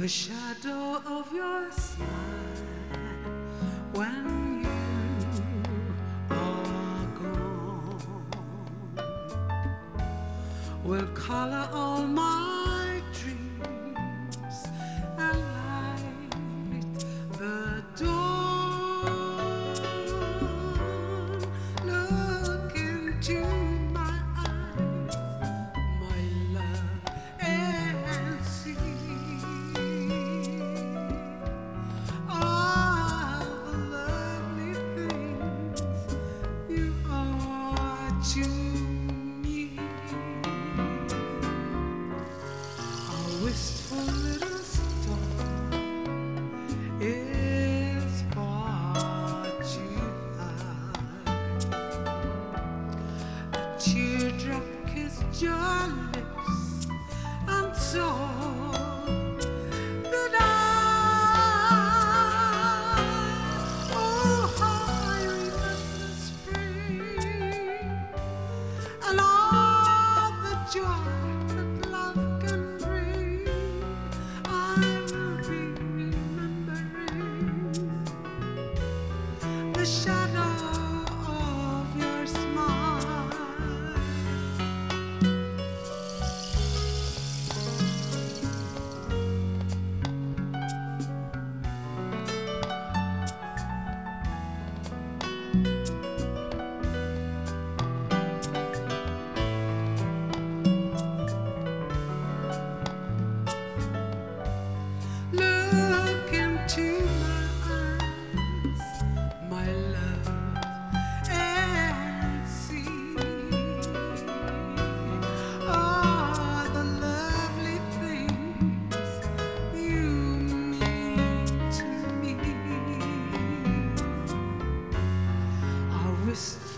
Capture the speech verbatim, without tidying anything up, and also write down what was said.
the shadow of your smile when you are gone will color all my dreams and light the dawn. Look into my eyes, my love, and see all the lovely things you are to me. A wistful little star is far too high. A teardrop kissed your lips, and so did I. Oh, how I remember spring and all the joy that love can bring. I will be remembering the shadow of your smile. Look into my eyes, my love, and see all the lovely things you mean to me. I wish